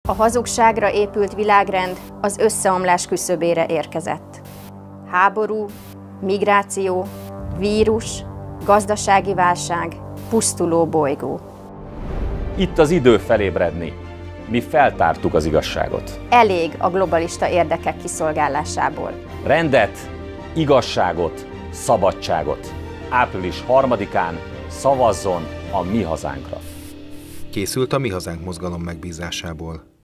A hazugságra épült világrend az összeomlás küszöbére érkezett. Háború, migráció, vírus, gazdasági válság, pusztuló bolygó. Itt az idő felébredni. Mi feltártuk az igazságot. Elég a globalista érdekek kiszolgálásából. Rendet, igazságot, szabadságot. Április 3-án szavazzon a Mi Hazánkra. Készült a Mi Hazánk mozgalom megbízásából.